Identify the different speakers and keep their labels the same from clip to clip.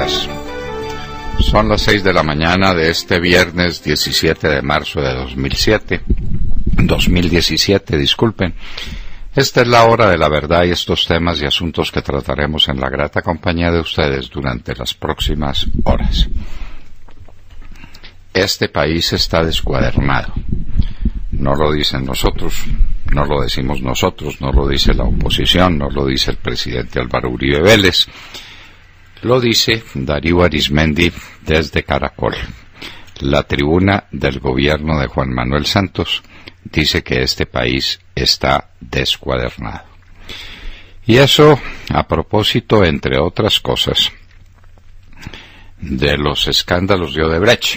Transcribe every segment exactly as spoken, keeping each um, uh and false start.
Speaker 1: días. Son las seis de la mañana de este viernes diecisiete de marzo de dos mil siete. dos mil diecisiete, disculpen. Esta es la hora de la verdad y estos temas y asuntos que trataremos en la grata compañía de ustedes durante las próximas horas. Este país está descuadernado. No lo dicen nosotros, no lo decimos nosotros, no lo dice la oposición, no lo dice el presidente Álvaro Uribe Vélez. Lo dice Darío Arizmendi desde Caracol. La tribuna del gobierno de Juan Manuel Santos dice que este país está descuadernado. Y eso a propósito, entre otras cosas, de los escándalos de Odebrecht.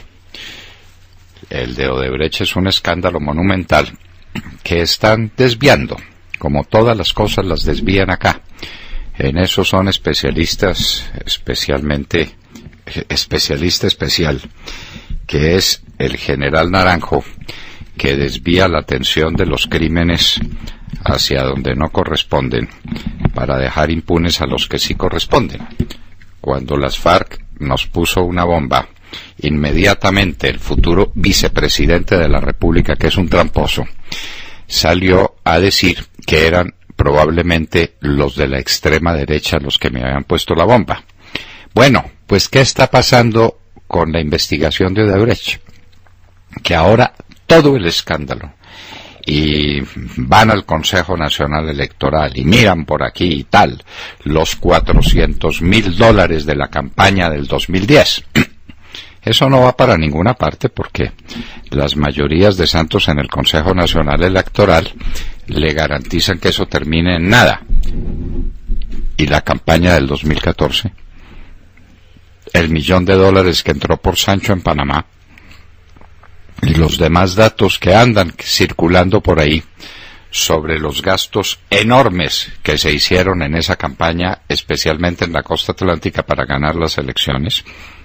Speaker 1: El de Odebrecht es un escándalo monumental que están desviando, como todas las cosas las desvían acá. En eso son especialistas, especialmente, especialista especial, que es el general Naranjo, que desvía la atención de los crímenes hacia donde no corresponden, para dejar impunes a los que sí corresponden. Cuando las FARC nos puso una bomba, inmediatamente el futuro vicepresidente de la República, que es un tramposo, salió a decir que eran probablemente los de la extrema derecha los que me habían puesto la bomba. Bueno, pues ¿qué está pasando con la investigación de Odebrecht? Que ahora todo el escándalo, y van al Consejo Nacional Electoral y miran por aquí y tal, los cuatrocientos mil dólares de la campaña del dos mil diez. Eso no va para ninguna parte porque las mayorías de Santos en el Consejo Nacional Electoral le garantizan que eso termine en nada. Y la campaña del dos mil catorce, el millón de dólares que entró por Sancho en Panamá, y los demás datos que andan circulando por ahí sobre los gastos enormes que se hicieron en esa campaña, especialmente en la costa atlántica, para ganar las elecciones.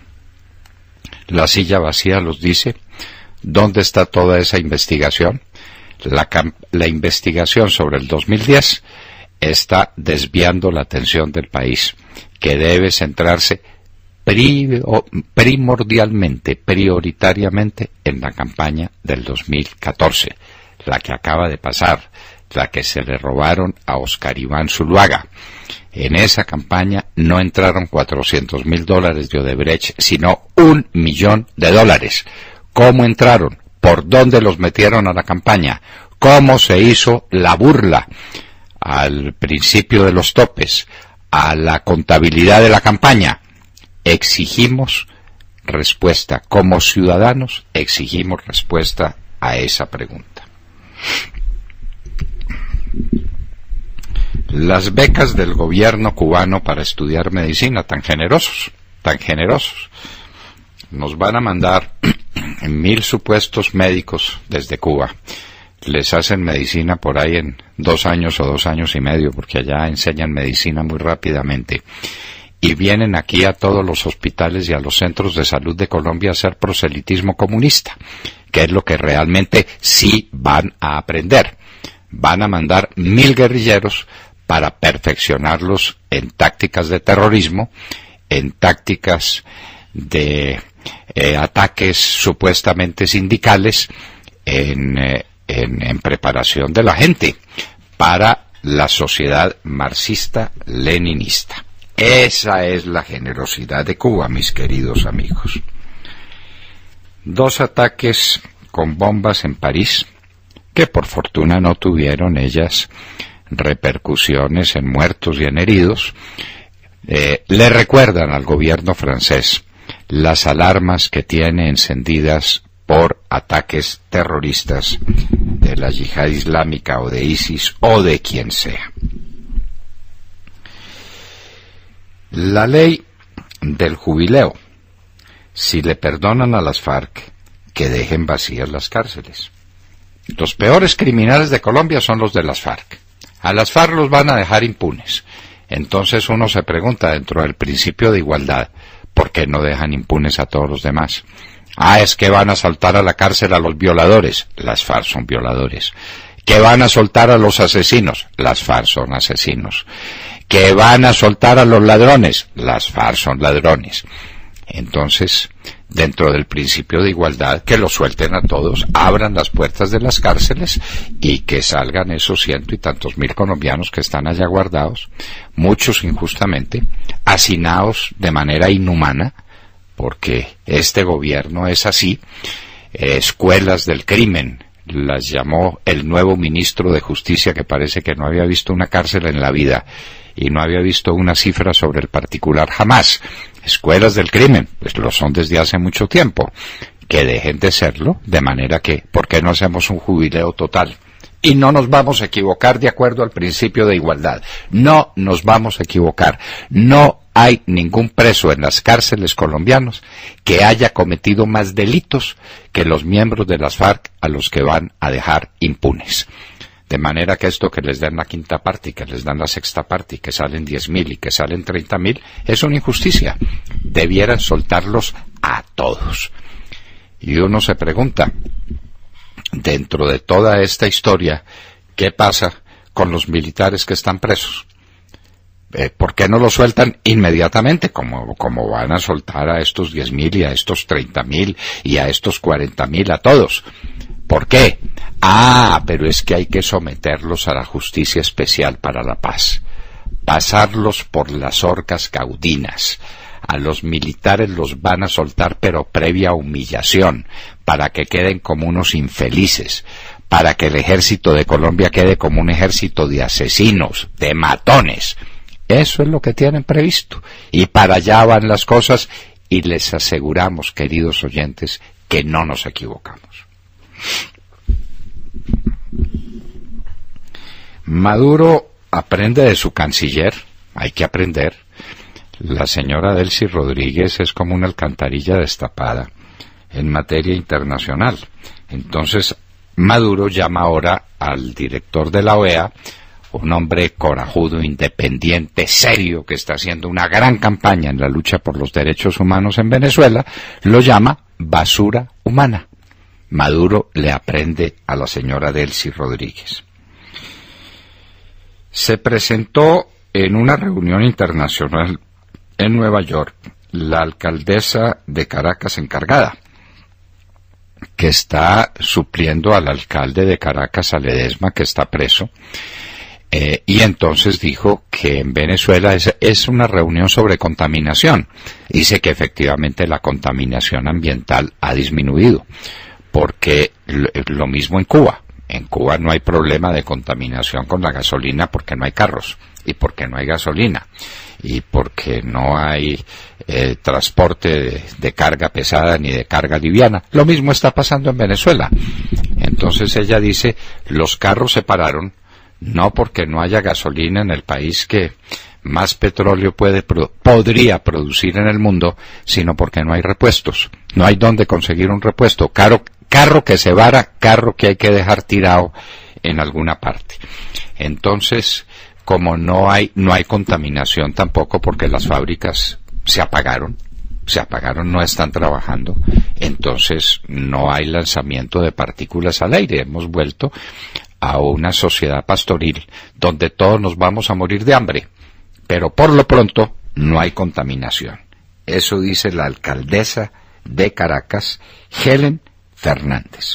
Speaker 1: La silla vacía los dice. ¿Dónde está toda esa investigación? La, la investigación sobre el dos mil diez está desviando la atención del país, que debe centrarse pri, o, primordialmente, prioritariamente en la campaña del dos mil catorce, la que acaba de pasar, la que se le robaron a Oscar Iván Zuluaga. En esa campaña no entraron cuatrocientos mil dólares de Odebrecht, sino un millón de dólares. ¿Cómo entraron? ¿Por dónde los metieron a la campaña? ¿Cómo se hizo la burla al principio de los topes, a la contabilidad de la campaña? Exigimos respuesta. Como ciudadanos exigimos respuesta a esa pregunta. Las becas del gobierno cubano para estudiar medicina, tan generosos, tan generosos, nos van a mandar mil supuestos médicos desde Cuba. Les hacen medicina por ahí en dos años o dos años y medio, porque allá enseñan medicina muy rápidamente. Y vienen aquí a todos los hospitales y a los centros de salud de Colombia a hacer proselitismo comunista, que es lo que realmente sí van a aprender. Van a mandar mil guerrilleros para perfeccionarlos en tácticas de terrorismo, en tácticas de eh, ataques supuestamente sindicales, en, eh, en, en preparación de la gente para la sociedad marxista-leninista. Esa es la generosidad de Cuba, mis queridos amigos. Dos ataques con bombas en París, que por fortuna no tuvieron ellas repercusiones en muertos y en heridos, eh, le recuerdan al gobierno francés las alarmas que tiene encendidas por ataques terroristas de la yihad islámica o de ISIS o de quien sea. La ley del jubileo, si le perdonan a las FARC, que dejen vacías las cárceles. Los peores criminales de Colombia son los de las FARC. A las FARC los van a dejar impunes. Entonces uno se pregunta, dentro del principio de igualdad, ¿por qué no dejan impunes a todos los demás? Ah, es que van a saltar a la cárcel a los violadores. Las FARC son violadores. ¿Que van a soltar a los asesinos? Las FARC son asesinos. que van a soltar a los ladrones. Las FARC son ladrones. Entonces, dentro del principio de igualdad, que los suelten a todos, abran las puertas de las cárceles y que salgan esos ciento y tantos mil colombianos que están allá guardados, muchos injustamente, hacinados de manera inhumana, porque este gobierno es así. Eh, escuelas del crimen las llamó el nuevo ministro de Justicia, que parece que no había visto una cárcel en la vida y no había visto una cifra sobre el particular jamás. Escuelas del crimen, pues lo son desde hace mucho tiempo. Que dejen de serlo, de manera que, ¿por qué no hacemos un jubileo total? Y no nos vamos a equivocar de acuerdo al principio de igualdad. No nos vamos a equivocar. No hay ningún preso en las cárceles colombianas que haya cometido más delitos que los miembros de las FARC a los que van a dejar impunes. De manera que esto que les dan la quinta parte y que les dan la sexta parte y que salen diez mil y que salen treinta mil es una injusticia. Debieran soltarlos a todos. Y uno se pregunta, dentro de toda esta historia, ¿qué pasa con los militares que están presos? Eh, ¿Por qué no los sueltan inmediatamente? Como, como van a soltar a estos diez mil y a estos treinta mil y a estos cuarenta mil a todos. ¿Por qué? Ah, pero es que hay que someterlos a la justicia especial para la paz. Pasarlos por las horcas caudinas. A los militares los van a soltar, pero previa humillación, para que queden como unos infelices, para que el ejército de Colombia quede como un ejército de asesinos, de matones. Eso es lo que tienen previsto. Y para allá van las cosas, y les aseguramos, queridos oyentes, que no nos equivocamos. Maduro aprende de su canciller, hay que aprender. La señora Delcy Rodríguez es como una alcantarilla destapada en materia internacional. Entonces, Maduro llama ahora al director de la O E A, un hombre corajudo, independiente, serio, que está haciendo una gran campaña en la lucha por los derechos humanos en Venezuela, lo llama basura humana. Maduro le aprende a la señora Delcy Rodríguez. Se presentó en una reunión internacional en Nueva York la alcaldesa de Caracas encargada, que está supliendo al alcalde de Caracas, a Ledesma, que está preso, eh, y entonces dijo que en Venezuela es, es una reunión sobre contaminación. Dice que efectivamente la contaminación ambiental ha disminuido, porque lo, lo mismo en Cuba. En Cuba no hay problema de contaminación con la gasolina porque no hay carros, y porque no hay gasolina, y porque no hay eh, transporte de, de carga pesada ni de carga liviana. Lo mismo está pasando en Venezuela. Entonces ella dice, los carros se pararon, no porque no haya gasolina en el país que más petróleo puede podría producir en el mundo, sino porque no hay repuestos. No hay dónde conseguir un repuesto. Caro, carro que se vara, carro que hay que dejar tirado en alguna parte. Entonces, como no hay no hay contaminación tampoco, porque las fábricas se apagaron, se apagaron, no están trabajando, entonces no hay lanzamiento de partículas al aire. Hemos vuelto a una sociedad pastoril donde todos nos vamos a morir de hambre, pero por lo pronto no hay contaminación. Eso dice la alcaldesa de Caracas, Helen Fernández.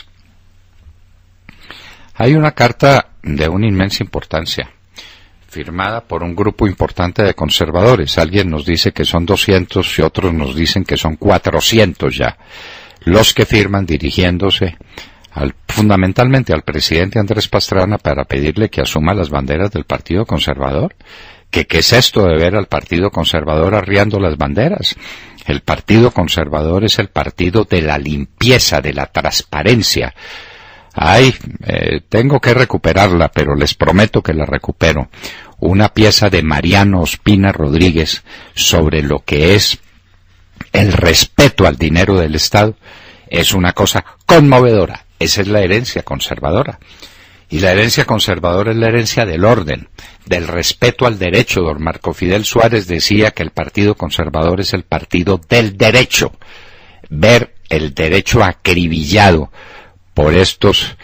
Speaker 1: Hay una carta de una inmensa importancia, firmada por un grupo importante de conservadores. Alguien nos dice que son doscientos y otros nos dicen que son cuatrocientos ya, los que firman dirigiéndose al, fundamentalmente al presidente Andrés Pastrana, para pedirle que asuma las banderas del Partido Conservador. ¿Qué, qué es esto de ver al Partido Conservador arriando las banderas? El Partido Conservador es el partido de la limpieza, de la transparencia. Ay, eh, tengo que recuperarla, pero les prometo que la recupero. Una pieza de Mariano Ospina Rodríguez sobre lo que es el respeto al dinero del Estado es una cosa conmovedora. Esa es la herencia conservadora. Y la herencia conservadora es la herencia del orden, del respeto al derecho. Don Marco Fidel Suárez decía que el Partido Conservador es el partido del derecho. Ver el derecho acribillado por estos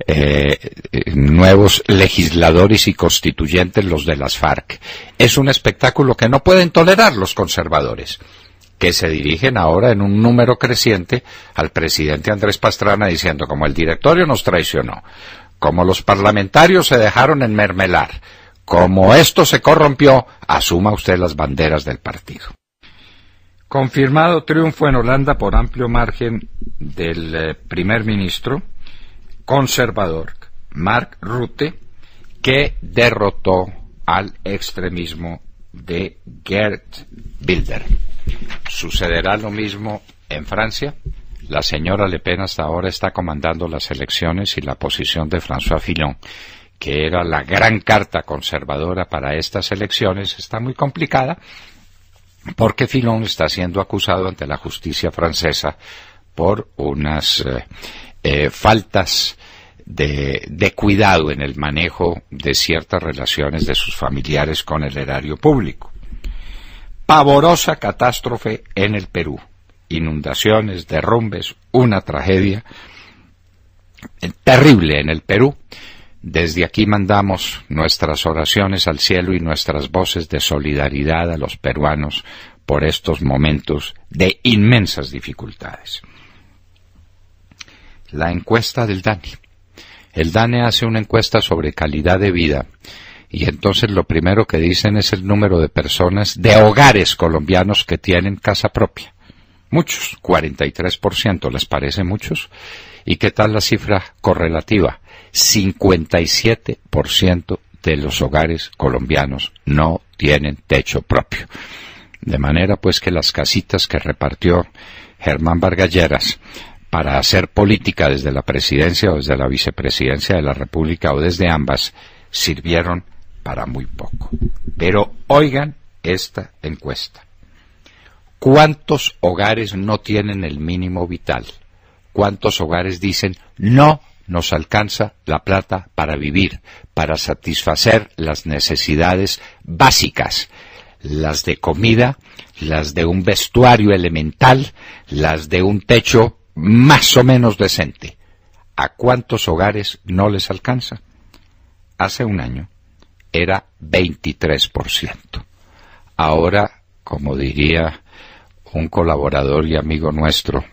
Speaker 1: eh, eh, nuevos legisladores y constituyentes, los de las FARC. Es un espectáculo que no pueden tolerar los conservadores, que se dirigen ahora en un número creciente al presidente Andrés Pastrana diciendo, como el directorio nos traicionó, como los parlamentarios se dejaron enmermelar, como esto se corrompió, asuma usted las banderas del partido. Confirmado triunfo en Holanda por amplio margen del eh, primer ministro conservador Mark Rutte, que derrotó al extremismo de Geert Wilders. ¿Sucederá lo mismo en Francia? La señora Le Pen hasta ahora está comandando las elecciones y la posición de François Fillon, que era la gran carta conservadora para estas elecciones, está muy complicada, porque Fillon está siendo acusado ante la justicia francesa por unas eh, eh, faltas de, de cuidado en el manejo de ciertas relaciones de sus familiares con el erario público. Pavorosa catástrofe en el Perú. Inundaciones, derrumbes, una tragedia terrible en el Perú. Desde aquí mandamos nuestras oraciones al cielo y nuestras voces de solidaridad a los peruanos por estos momentos de inmensas dificultades. La encuesta del DANE. El DANE hace una encuesta sobre calidad de vida y entonces lo primero que dicen es el número de personas, de hogares colombianos que tienen casa propia. Muchos, cuarenta y tres por ciento, ¿les parece muchos? ¿Y qué tal la cifra correlativa? cincuenta y siete por ciento de los hogares colombianos no tienen techo propio. De manera pues que las casitas que repartió Germán Vargas Lleras para hacer política desde la presidencia o desde la vicepresidencia de la República o desde ambas, sirvieron para muy poco. Pero oigan esta encuesta. ¿Cuántos hogares no tienen el mínimo vital? ¿Cuántos hogares dicen no nos alcanza la plata para vivir, para satisfacer las necesidades básicas, las de comida, las de un vestuario elemental, las de un techo más o menos decente? ¿A cuántos hogares no les alcanza? Hace un año era veintitrés por ciento. Ahora, como diría un colaborador y amigo nuestro,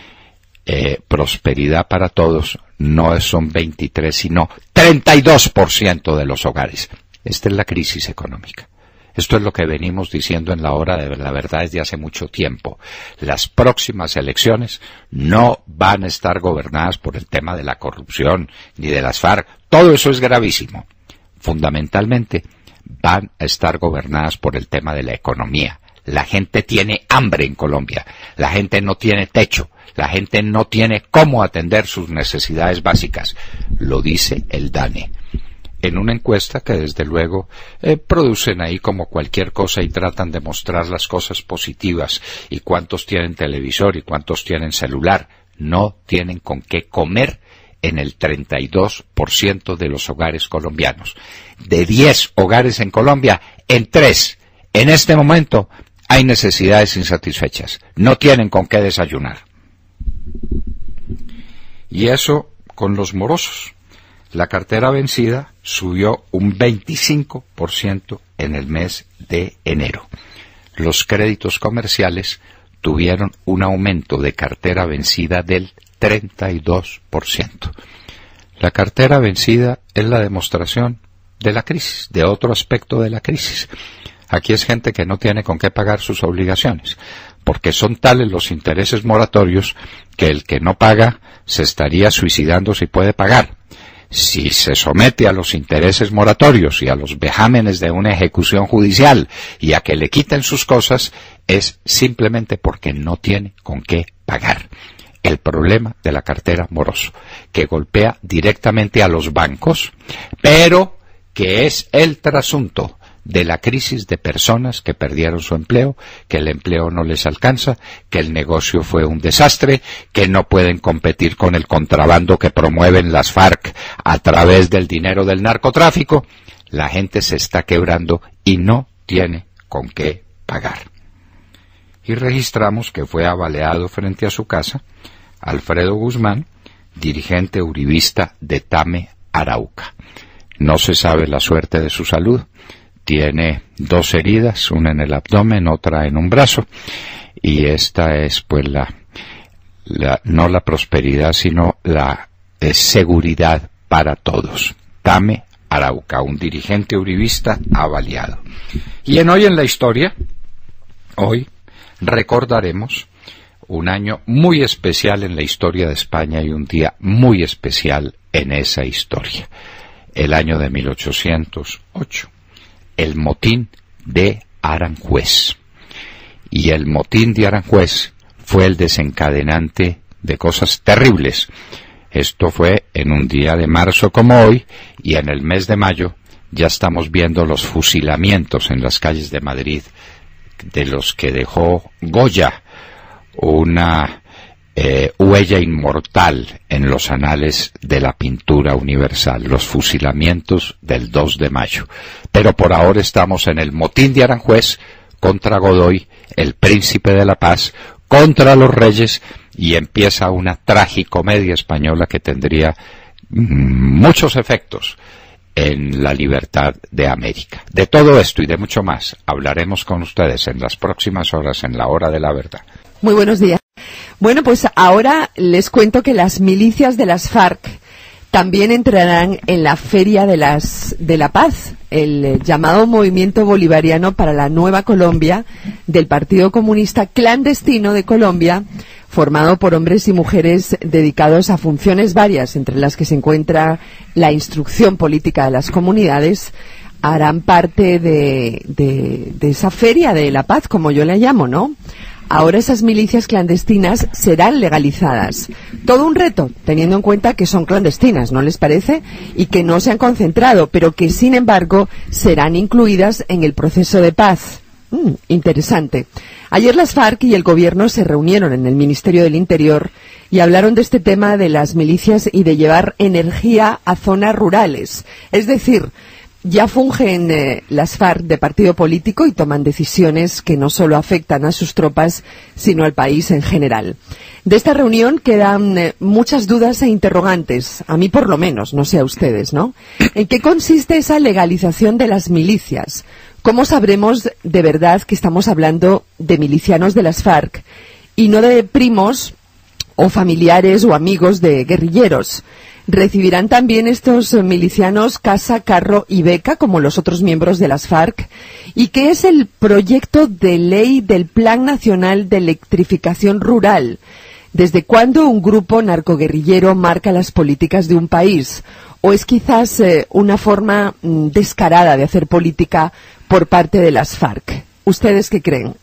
Speaker 1: eh, prosperidad para todos no son veintitrés, sino treinta y dos por ciento de los hogares. Esta es la crisis económica. Esto es lo que venimos diciendo en la hora de la verdad desde hace mucho tiempo. Las próximas elecciones no van a estar gobernadas por el tema de la corrupción ni de las FARC. Todo eso es gravísimo. Fundamentalmente van a estar gobernadas por el tema de la economía. La gente tiene hambre en Colombia. La gente no tiene techo. La gente no tiene cómo atender sus necesidades básicas. Lo dice el DANE. En una encuesta que desde luego eh, producen ahí como cualquier cosa y tratan de mostrar las cosas positivas y cuántos tienen televisor y cuántos tienen celular. No tienen con qué comer en el treinta y dos por ciento de los hogares colombianos. De diez hogares en Colombia, en tres, en este momento, hay necesidades insatisfechas. No tienen con qué desayunar. Y eso con los morosos. La cartera vencida subió un veinticinco por ciento en el mes de enero. Los créditos comerciales tuvieron un aumento de cartera vencida del treinta y dos por ciento. La cartera vencida es la demostración de la crisis, de otro aspecto de la crisis. Aquí es gente que no tiene con qué pagar sus obligaciones, porque son tales los intereses moratorios que el que no paga se estaría suicidando si puede pagar. Si se somete a los intereses moratorios y a los vejámenes de una ejecución judicial y a que le quiten sus cosas, es simplemente porque no tiene con qué pagar. El problema de la cartera moroso, que golpea directamente a los bancos, pero que es el trasunto de la crisis de personas que perdieron su empleo, que el empleo no les alcanza, que el negocio fue un desastre, que no pueden competir con el contrabando que promueven las FARC a través del dinero del narcotráfico. La gente se está quebrando y no tiene con qué pagar. Y registramos que fue abaleado frente a su casa Alfredo Guzmán, dirigente uribista de Tame, Arauca. No se sabe la suerte de su salud. Tiene dos heridas, una en el abdomen, otra en un brazo, y esta es pues la, la no la prosperidad, sino la eh, seguridad para todos. Tame, Arauca, un dirigente uribista avaliado. Y en Hoy en la Historia, hoy recordaremos un año muy especial en la historia de España y un día muy especial en esa historia. El año de mil ochocientos ocho. El motín de Aranjuez. Y el motín de Aranjuez fue el desencadenante de cosas terribles. Esto fue en un día de marzo como hoy, y en el mes de mayo ya estamos viendo los fusilamientos en las calles de Madrid de los que dejó Goya una eh, huella inmortal en los anales de la pintura universal, los fusilamientos del dos de mayo. Pero por ahora estamos en el motín de Aranjuez contra Godoy, el príncipe de la paz, contra los reyes, y empieza una tragicomedia española que tendría mm, muchos efectos en la libertad de América. De todo esto y de mucho más hablaremos con ustedes en las próximas horas en la Hora de la Verdad.
Speaker 2: Muy buenos días. Bueno, pues ahora les cuento que las milicias de las FARC también entrarán en la Feria de, las, de la Paz, el llamado Movimiento Bolivariano para la Nueva Colombia del Partido Comunista Clandestino de Colombia, formado por hombres y mujeres dedicados a funciones varias, entre las que se encuentra la instrucción política de las comunidades. Harán parte de, de, de esa Feria de la Paz, como yo la llamo, ¿no? Ahora esas milicias clandestinas serán legalizadas. Todo un reto, teniendo en cuenta que son clandestinas, ¿no les parece? Y que no se han concentrado, pero que sin embargo serán incluidas en el proceso de paz. Mm, interesante. Ayer las FARC y el gobierno se reunieron en el Ministerio del Interior y hablaron de este tema de las milicias y de llevar energía a zonas rurales. Es decir, ya fungen eh, las FARC de partido político y toman decisiones que no solo afectan a sus tropas, sino al país en general. De esta reunión quedan eh, muchas dudas e interrogantes, a mí por lo menos, no sé a ustedes, ¿no? ¿En qué consiste esa legalización de las milicias? ¿Cómo sabremos de verdad que estamos hablando de milicianos de las FARC y no de primos o familiares o amigos de guerrilleros? ¿Recibirán también estos milicianos casa, carro y beca como los otros miembros de las FARC? ¿Y qué es el proyecto de ley del Plan Nacional de Electrificación Rural? ¿Desde cuándo un grupo narcoguerrillero marca las políticas de un país? ¿O es quizás eh, una forma mm, descarada de hacer política por parte de las FARC? ¿Ustedes qué creen?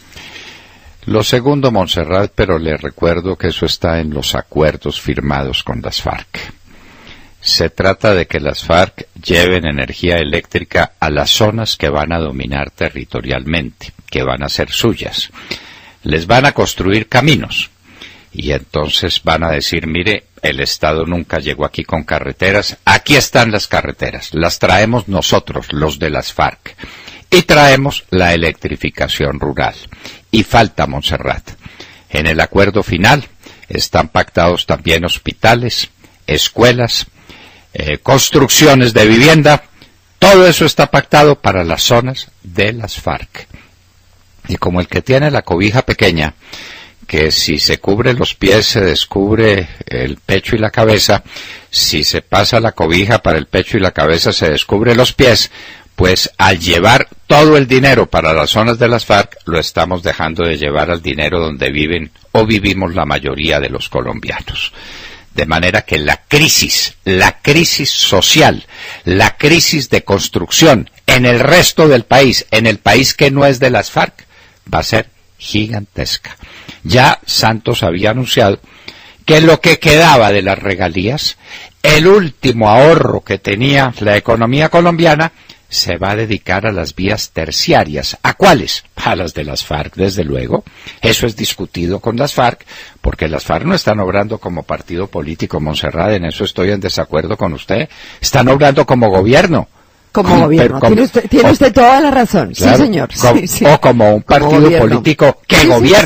Speaker 1: Lo segundo, Montserrat, pero le recuerdo que eso está en los acuerdos firmados con las FARC. Se trata de que las FARC lleven energía eléctrica a las zonas que van a dominar territorialmente, que van a ser suyas. Les van a construir caminos y entonces van a decir, mire, el Estado nunca llegó aquí con carreteras, aquí están las carreteras, las traemos nosotros, los de las FARC. Y traemos la electrificación rural. Y falta Montserrat. En el acuerdo final están pactados también hospitales, escuelas, eh, construcciones de vivienda. Todo eso está pactado para las zonas de las FARC. Y como el que tiene la cobija pequeña, que si se cubre los pies se descubre el pecho y la cabeza, si se pasa la cobija para el pecho y la cabeza se descubre los pies, pues al llevar todo el dinero para las zonas de las FARC, lo estamos dejando de llevar al dinero donde viven o vivimos la mayoría de los colombianos. De manera que la crisis, la crisis social, la crisis de construcción en el resto del país, en el país que no es de las FARC, va a ser gigantesca. Ya Santos había anunciado que lo que quedaba de las regalías, el último ahorro que tenía la economía colombiana, se va a dedicar a las vías terciarias. ¿A cuáles? A las de las FARC, desde luego. Eso es discutido con las FARC, porque las FARC no están obrando como partido político, Montserrat, en eso estoy en desacuerdo con usted. Están obrando como gobierno.
Speaker 2: Como, como gobierno. Como, tiene usted, tiene usted toda la razón. Claro, sí, señor.
Speaker 1: Como,
Speaker 2: sí, sí.
Speaker 1: O como un partido
Speaker 2: como
Speaker 1: político que
Speaker 2: sí,
Speaker 1: gobierna.
Speaker 2: Sí, sí.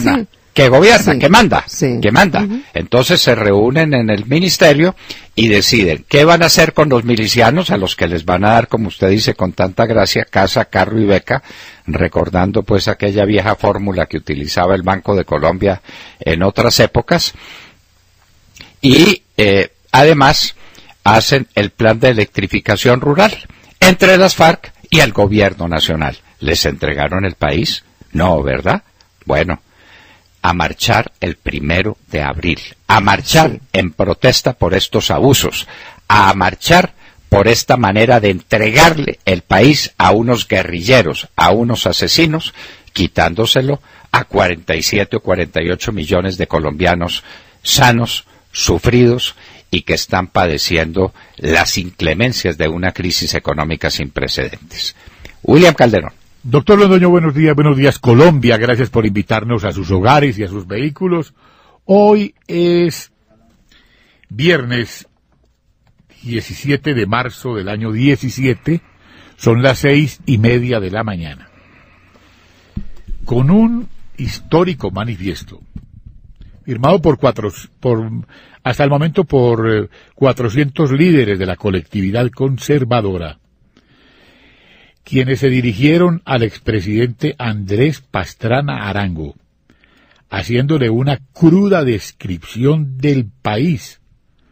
Speaker 1: que gobierna,
Speaker 2: sí,
Speaker 1: que manda,
Speaker 2: sí.
Speaker 1: que manda. Uh-huh. Entonces se reúnen en el ministerio y deciden qué van a hacer con los milicianos, a los que les van a dar, como usted dice con tanta gracia, casa, carro y beca, recordando pues aquella vieja fórmula que utilizaba el Banco de Colombia en otras épocas. Y eh, además hacen el plan de electrificación rural entre las FARC y el gobierno nacional. ¿Les entregaron el país? No, ¿verdad? Bueno, a marchar el primero de abril, a marchar sí. en protesta por estos abusos, a marchar por esta manera de entregarle el país a unos guerrilleros, a unos asesinos, quitándoselo a cuarenta y siete o cuarenta y ocho millones de colombianos sanos, sufridos y que están padeciendo las inclemencias de una crisis económica sin precedentes. William Calderón.
Speaker 3: Doctor Londoño, buenos días, buenos días Colombia, gracias por invitarnos a sus hogares y a sus vehículos. Hoy es viernes diecisiete de marzo del año diecisiete, son las seis y media de la mañana. Con un histórico manifiesto, firmado por cuatro, por, hasta el momento por eh, cuatrocientos líderes de la colectividad conservadora, quienes se dirigieron al expresidente Andrés Pastrana Arango, haciéndole una cruda descripción del país,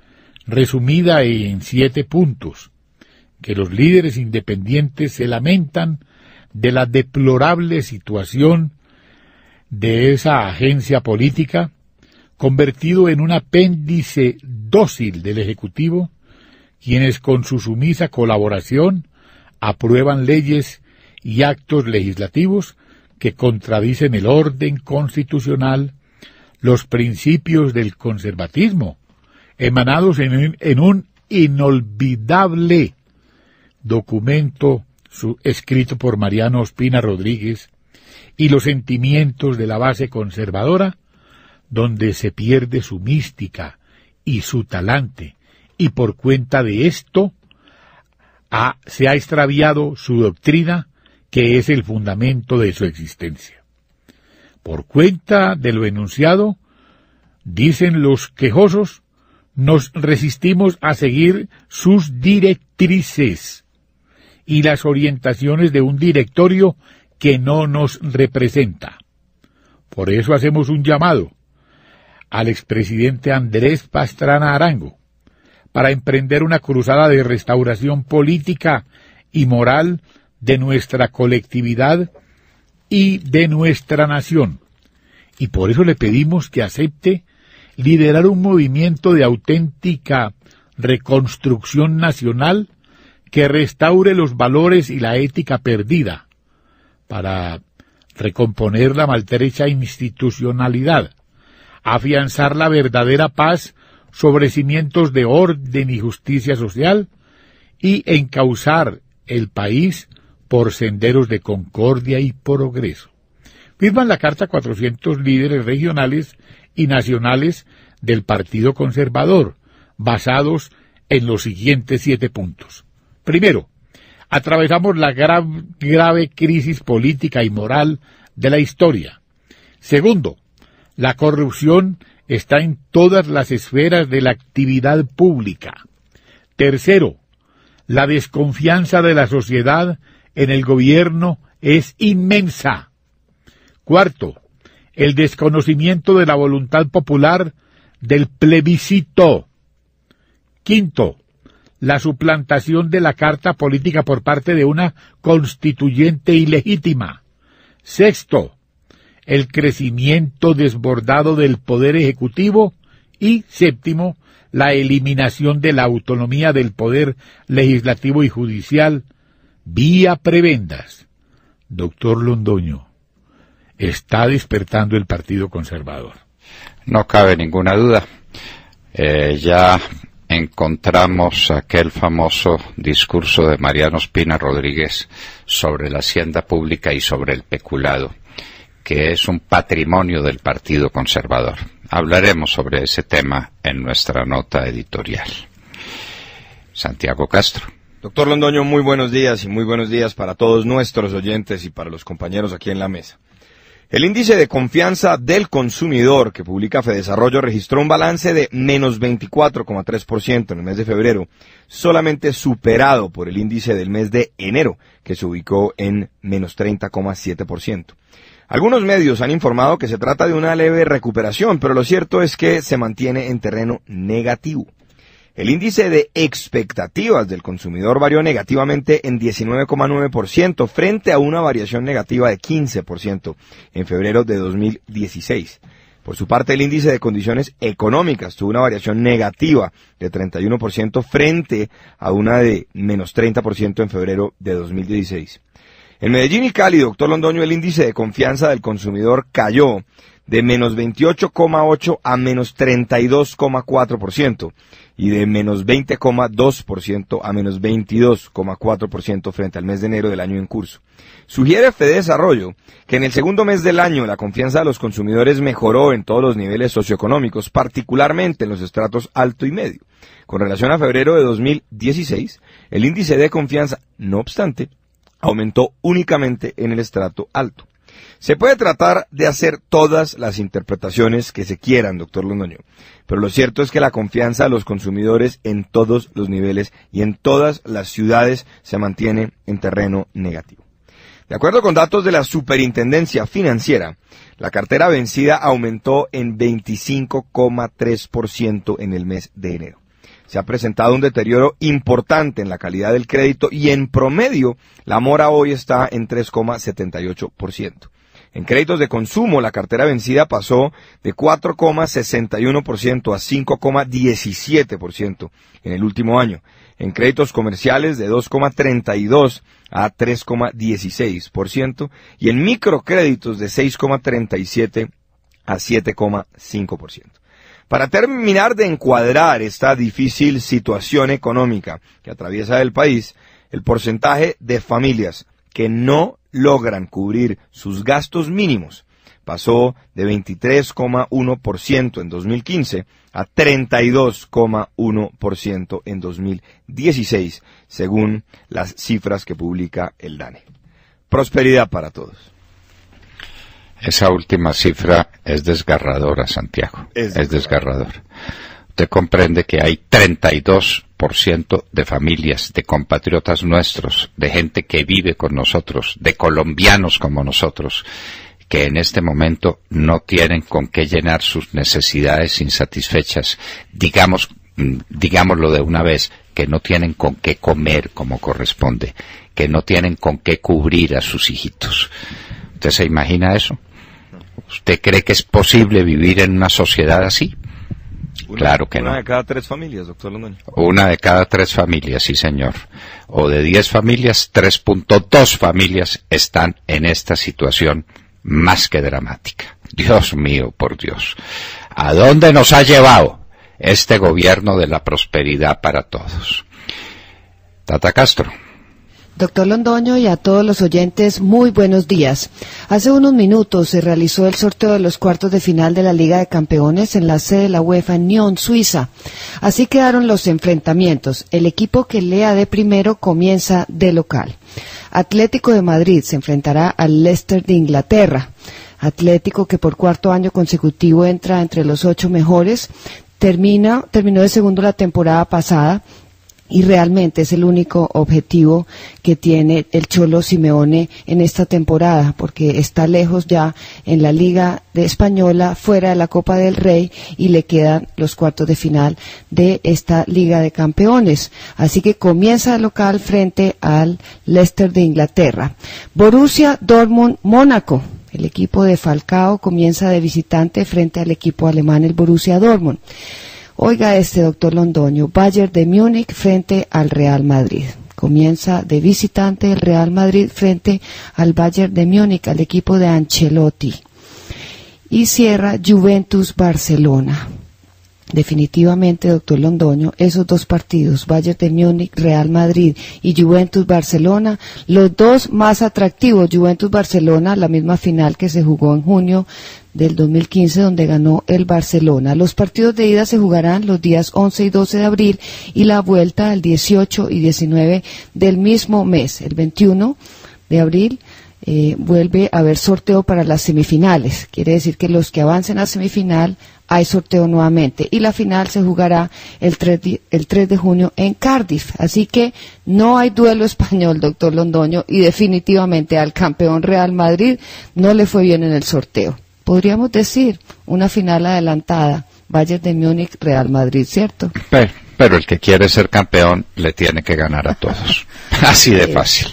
Speaker 3: resumida en siete puntos, que los líderes independientes se lamentan de la deplorable situación de esa agencia política, convertido en un apéndice dócil del Ejecutivo, quienes con su sumisa colaboración aprueban leyes y actos legislativos que contradicen el orden constitucional, los principios del conservatismo, emanados en un, en un inolvidable documento su, escrito por Mariano Ospina Rodríguez, y los sentimientos de la base conservadora, donde se pierde su mística y su talante, y por cuenta de esto ha, se ha extraviado su doctrina, que es el fundamento de su existencia. Por cuenta de lo enunciado, dicen los quejosos, nos resistimos a seguir sus directrices y las orientaciones de un directorio que no nos representa. Por eso hacemos un llamado al expresidente Andrés Pastrana Arango para emprender una cruzada de restauración política y moral de nuestra colectividad y de nuestra nación. Y por eso le pedimos que acepte liderar un movimiento de auténtica reconstrucción nacional que restaure los valores y la ética perdida para recomponer la maltrecha institucionalidad, afianzar la verdadera paz sobre cimientos de orden y justicia social y encauzar el país por senderos de concordia y progreso. Firman la carta cuatrocientos líderes regionales y nacionales del Partido Conservador, basados en los siguientes siete puntos. Primero, atravesamos la gra- grave crisis política y moral de la historia. Segundo, la corrupción está en todas las esferas de la actividad pública. Tercero, la desconfianza de la sociedad en el gobierno es inmensa. Cuarto, el desconocimiento de la voluntad popular del plebiscito. Quinto, la suplantación de la carta política por parte de una constituyente ilegítima. Sexto, el crecimiento desbordado del poder ejecutivo. Y séptimo, la eliminación de la autonomía del poder legislativo y judicial vía prebendas. Doctor Londoño, está despertando el Partido Conservador.
Speaker 1: No cabe ninguna duda. Eh, ya encontramos aquel famoso discurso de Mariano Ospina Rodríguez sobre la hacienda pública y sobre el peculado, que es un patrimonio del Partido Conservador. Hablaremos sobre ese tema en nuestra nota editorial. Santiago Castro.
Speaker 4: Doctor Londoño, muy buenos días y muy buenos días para todos nuestros oyentes y para los compañeros aquí en la mesa. El índice de confianza del consumidor que publica Fedesarrollo registró un balance de menos veinticuatro coma tres por ciento en el mes de febrero, solamente superado por el índice del mes de enero, que se ubicó en menos treinta coma siete por ciento. Algunos medios han informado que se trata de una leve recuperación, pero lo cierto es que se mantiene en terreno negativo. El índice de expectativas del consumidor varió negativamente en diecinueve coma nueve por ciento frente a una variación negativa de quince por ciento en febrero de dos mil dieciséis. Por su parte, el índice de condiciones económicas tuvo una variación negativa de treinta y uno por ciento frente a una de menos treinta por ciento en febrero de dos mil dieciséis. En Medellín y Cali, doctor Londoño, el índice de confianza del consumidor cayó de menos veintiocho coma ocho a menos treinta y dos coma cuatro por ciento y de menos veinte coma dos por ciento a menos veintidós coma cuatro por ciento frente al mes de enero del año en curso. Sugiere Fedesarrollo que en el segundo mes del año la confianza de los consumidores mejoró en todos los niveles socioeconómicos, particularmente en los estratos alto y medio. Con relación a febrero de dos mil dieciséis, el índice de confianza, no obstante, aumentó únicamente en el estrato alto. Se puede tratar de hacer todas las interpretaciones que se quieran, doctor Londoño, pero lo cierto es que la confianza de los consumidores en todos los niveles y en todas las ciudades se mantiene en terreno negativo. De acuerdo con datos de la Superintendencia Financiera, la cartera vencida aumentó en veinticinco coma tres por ciento en el mes de enero. Se ha presentado un deterioro importante en la calidad del crédito y en promedio la mora hoy está en tres coma setenta y ocho por ciento. En créditos de consumo, la cartera vencida pasó de cuatro coma sesenta y uno por ciento a cinco coma diecisiete por ciento en el último año. En créditos comerciales de dos coma treinta y dos a tres coma dieciséis por ciento y en microcréditos de seis coma treinta y siete a siete coma cinco por ciento. Para terminar de encuadrar esta difícil situación económica que atraviesa el país, el porcentaje de familias que no logran cubrir sus gastos mínimos pasó de veintitrés coma uno por ciento en dos mil quince a treinta y dos coma uno por ciento en dos mil dieciséis, según las cifras que publica el DANE. Prosperidad para todos.
Speaker 1: Esa última cifra es desgarradora, Santiago. Es, es desgarradora. Usted comprende que hay treinta y dos por ciento de familias, de compatriotas nuestros, de gente que vive con nosotros, de colombianos como nosotros, que en este momento no tienen con qué llenar sus necesidades insatisfechas. Digamos, digámoslo de una vez, que no tienen con qué comer como corresponde, que no tienen con qué cubrir a sus hijitos. ¿Usted se imagina eso? ¿Usted cree que es posible vivir en una sociedad así?
Speaker 4: Una,
Speaker 1: claro que
Speaker 4: una
Speaker 1: no.
Speaker 4: Una de cada tres familias, doctor Londoño.
Speaker 1: Una de cada tres familias, sí señor. O de diez familias, tres punto dos familias están en esta situación más que dramática. Dios mío, por Dios. ¿A dónde nos ha llevado este gobierno de la prosperidad para todos? Tata Castro.
Speaker 2: Doctor Londoño y a todos los oyentes, muy buenos días. Hace unos minutos se realizó el sorteo de los cuartos de final de la Liga de Campeones en la sede de la UEFA en Nyon, Suiza. Así quedaron los enfrentamientos. El equipo que lea de primero comienza de local. Atlético de Madrid se enfrentará al Leicester de Inglaterra. Atlético, que por cuarto año consecutivo entra entre los ocho mejores, termina, terminó de segundo la temporada pasada. Y realmente es el único objetivo que tiene el Cholo Simeone en esta temporada, porque está lejos ya en la Liga de Española, fuera de la Copa del Rey, y le quedan los cuartos de final de esta Liga de Campeones. Así que comienza de local frente al Leicester de Inglaterra. Borussia Dortmund Mónaco. El equipo de Falcao comienza de visitante frente al equipo alemán, el Borussia Dortmund. Oiga este, doctor Londoño, Bayern de Múnich frente al Real Madrid. Comienza de visitante el Real Madrid frente al Bayern de Múnich, al equipo de Ancelotti. Y cierra Juventus Barcelona. Definitivamente, doctor Londoño, esos dos partidos, Bayern de Múnich, Real Madrid y Juventus Barcelona, los dos más atractivos. Juventus Barcelona, la misma final que se jugó en junio del dos mil quince, donde ganó el Barcelona. Los partidos de ida se jugarán los días once y doce de abril y la vuelta el dieciocho y diecinueve del mismo mes. El veintiuno de abril
Speaker 5: eh, vuelve a haber sorteo para las semifinales. Quiere decir que los que avancen a semifinal hay sorteo nuevamente. Y la final se jugará el tres de, el tres de junio en Cardiff. Así que no hay duelo español, doctor Londoño, y definitivamente al campeón Real Madrid no le fue bien en el sorteo. Podríamos decir una final adelantada. Bayern de Múnich, Real Madrid, ¿cierto?
Speaker 1: Pero, pero el que quiere ser campeón le tiene que ganar a todos. Así de fácil.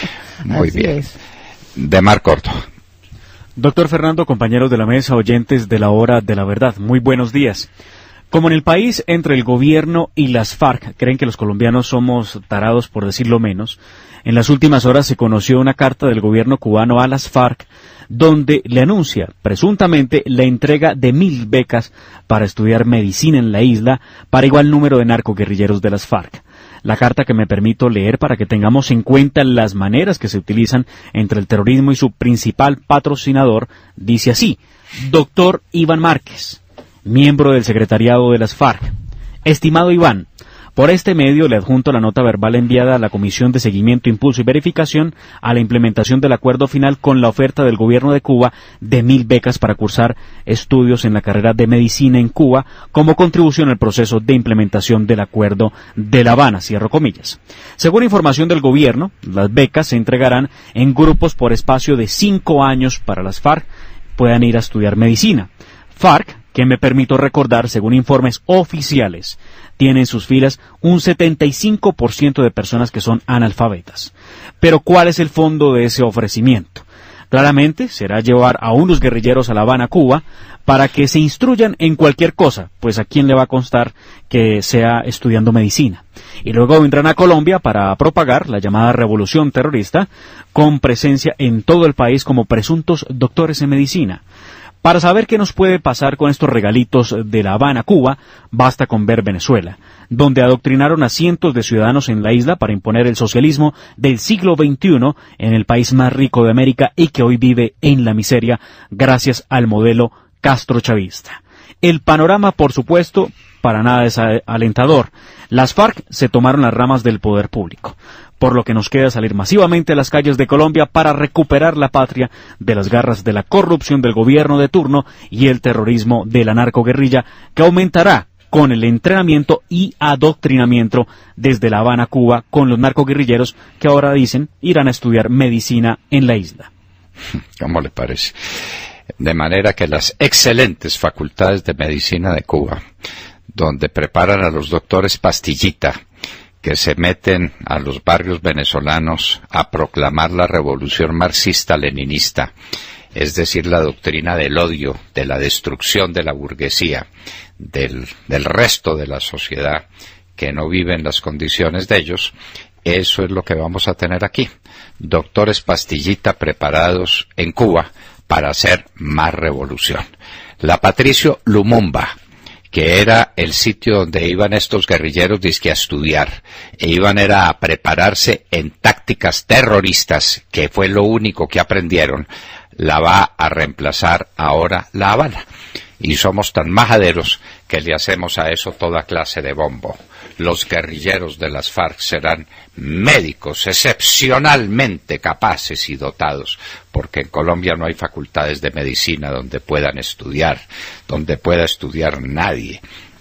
Speaker 1: Muy
Speaker 5: Así
Speaker 1: bien.
Speaker 5: es.
Speaker 1: De Mar Córdoba.
Speaker 6: Doctor Fernando, compañeros de la mesa, oyentes de la Hora de la Verdad, muy buenos días. Como en el país, entre el gobierno y las FARC, creen que los colombianos somos tarados, por decirlo menos, en las últimas horas se conoció una carta del gobierno cubano a las FARC, donde le anuncia, presuntamente, la entrega de mil becas para estudiar medicina en la isla para igual número de narcoguerrilleros de las FARC. La carta que me permito leer para que tengamos en cuenta las maneras que se utilizan entre el terrorismo y su principal patrocinador, dice así: Doctor Iván Márquez, miembro del secretariado de las FARC. Estimado Iván, por este medio le adjunto la nota verbal enviada a la Comisión de Seguimiento, Impulso y Verificación a la implementación del acuerdo final con la oferta del gobierno de Cuba de mil becas para cursar estudios en la carrera de medicina en Cuba como contribución al proceso de implementación del acuerdo de La Habana, cierro comillas. Según información del gobierno, las becas se entregarán en grupos por espacio de cinco años para las FARC puedan ir a estudiar medicina. FARC, que me permito recordar, según informes oficiales, tiene en sus filas un setenta y cinco por ciento de personas que son analfabetas. Pero ¿cuál es el fondo de ese ofrecimiento? Claramente será llevar a unos guerrilleros a La Habana, Cuba, para que se instruyan en cualquier cosa, pues a quién le va a constar que sea estudiando medicina. Y luego vendrán a Colombia para propagar la llamada revolución terrorista, con presencia en todo el país como presuntos doctores en medicina. Para saber qué nos puede pasar con estos regalitos de La Habana, Cuba, basta con ver Venezuela, donde adoctrinaron a cientos de ciudadanos en la isla para imponer el socialismo del siglo veintiuno en el país más rico de América y que hoy vive en la miseria gracias al modelo castrochavista. El panorama, por supuesto, para nada es alentador. Las FARC se tomaron las ramas del poder público, por lo que nos queda salir masivamente a las calles de Colombia para recuperar la patria de las garras de la corrupción del gobierno de turno y el terrorismo de la narcoguerrilla, que aumentará con el entrenamiento y adoctrinamiento desde La Habana, Cuba, con los narcoguerrilleros que ahora dicen irán a estudiar medicina en la isla.
Speaker 1: ¿Cómo le parece? De manera que las excelentes facultades de medicina de Cuba, donde preparan a los doctores pastillita, que se meten a los barrios venezolanos a proclamar la revolución marxista-leninista, es decir, la doctrina del odio, de la destrucción de la burguesía, del, del resto de la sociedad que no vive en las condiciones de ellos. Eso es lo que vamos a tener aquí. Doctores pastillita preparados en Cuba para hacer más revolución. La Patricio Lumumba, que era el sitio donde iban estos guerrilleros dizque a estudiar, e iban era a prepararse en tácticas terroristas, que fue lo único que aprendieron, la va a reemplazar ahora La Habana. Y somos tan majaderos que le hacemos a eso toda clase de bombo. Los guerrilleros de las FARC serán médicos excepcionalmente capaces y dotados, porque en Colombia no hay facultades de medicina donde puedan estudiar, donde pueda estudiar nadie.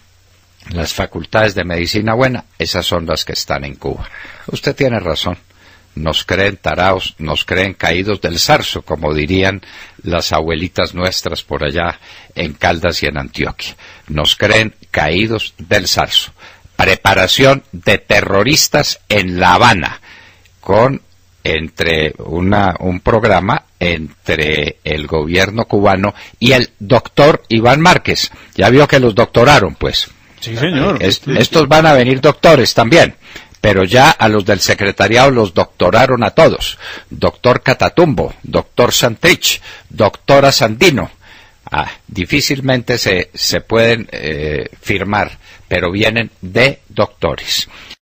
Speaker 1: Las facultades de medicina buena, esas son las que están en Cuba. Usted tiene razón. Nos creen taraos, nos creen caídos del zarzo, como dirían las abuelitas nuestras por allá en Caldas y en Antioquia. Nos creen caídos del zarzo. Preparación de terroristas en La Habana, con entre una, un programa entre el gobierno cubano y el doctor Iván Márquez. Ya vio que los doctoraron, pues.
Speaker 6: Sí, señor.
Speaker 1: Est- estos van a venir doctores también. Pero ya a los del secretariado los doctoraron a todos. Doctor Catatumbo, doctor Santrich, doctora Sandino. Ah, difícilmente se, se pueden eh, firmar, pero vienen de doctores.